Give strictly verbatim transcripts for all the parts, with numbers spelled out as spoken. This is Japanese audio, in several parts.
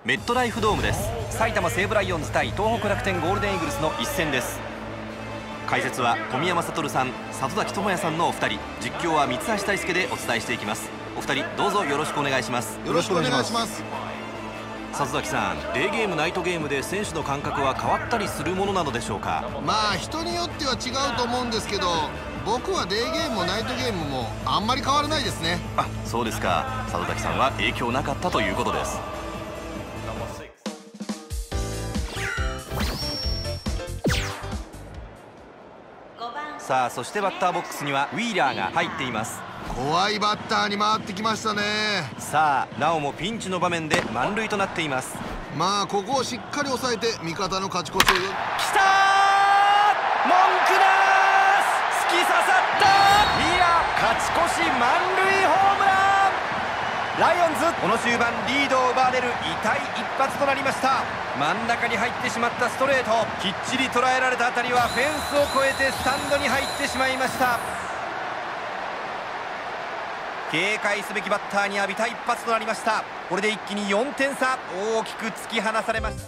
メットライフドームです。埼玉西武ライオンズ対東北楽天ゴールデンイーグルスの一戦です。解説は富山悟さん、里崎智也さんのお二人、実況は三橋大輔でお伝えしていきます。お二人どうぞよろしくお願いします。 よろしくお願いします。 里崎さん、デーゲームナイトゲームで選手の感覚は変わったりするものなのでしょうか。 まあ人によっては違うと思うんですけど、僕はデーゲームもナイトゲームもあんまり変わらないですね。 あ、そうですか。里崎さんは影響なかったということです。さあ、そしてバッターボックスにはウィーラーが入っています。 怖いバッターに回ってきましたね。 さあ、なおもピンチの場面で満塁となっています。 まあここをしっかり抑えて味方の勝ち越しを。きたー、 文句なーす、突き刺さった。ウィーラー勝ち越し満塁ホームラン。ライオンズこの終盤リードを奪われる痛い一発となりました。真ん中に入ってしまったストレート、きっちり捉えられた当たりはフェンスを越えてスタンドに入ってしまいました。警戒すべきバッターに浴びた一発となりました。これで一気によんてんさ、大きく突き放されました。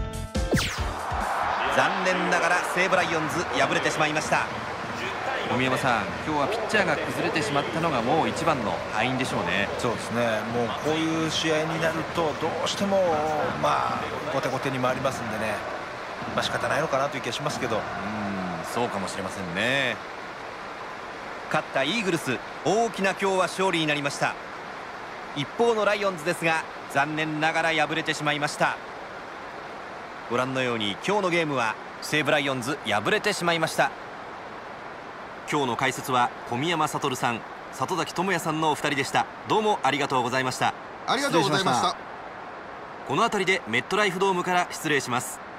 残念ながら西武ライオンズ敗れてしまいました。富山さん、今日はピッチャーが崩れてしまったのがもう一番の敗因でしょうね。 そうですね、もうこういう試合になるとどうしてもまあ後手後手に回りますんでね、まあ仕方ないのかなという気がしますけど。 うーん、そうかもしれませんね。勝ったイーグルス、大きな今日は勝利になりました。一方のライオンズですが、残念ながら敗れてしまいました。ご覧のように今日のゲームは西武ライオンズ敗れてしまいました。今日の解説は富山悟さん、里崎智也さんのお二人でした。どうもありがとうございました。 ありがとうございました。 この辺りでメットライフドームから失礼します。